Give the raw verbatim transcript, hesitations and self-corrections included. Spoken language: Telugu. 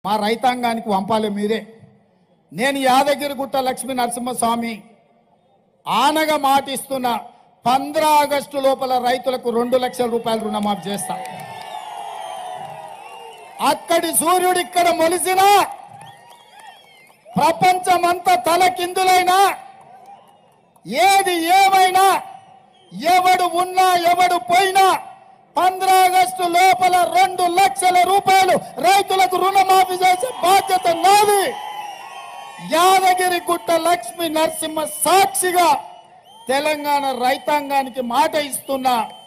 మా రైతాంగానికి పంపాలి మీరే. నేను యాదగిరిగుట్ట లక్ష్మీ నరసింహస్వామి ఆనగా మాటిస్తున్న పంద్రా ఆగస్టు లోపల రైతులకు రెండు లక్షల రూపాయలు రుణమాఫీ చేస్తా. అక్కడి సూర్యుడు ఇక్కడ మొలిసిన ప్రపంచమంతా తలకిందులైనా ఏది ఏమైనా ఎవడు ఉన్నా ఎవడు పోయినా పంద్రా ఆగస్టు లోపల రెండు లక్షల రూపాయలు రైతులకు రుణమాఫీ చేసే బాధ్యత నాది. యాదగిరిగుట్ట లక్ష్మీ నరసింహ సాక్షిగా తెలంగాణ రైతాంగానికి మాట ఇస్తున్నా.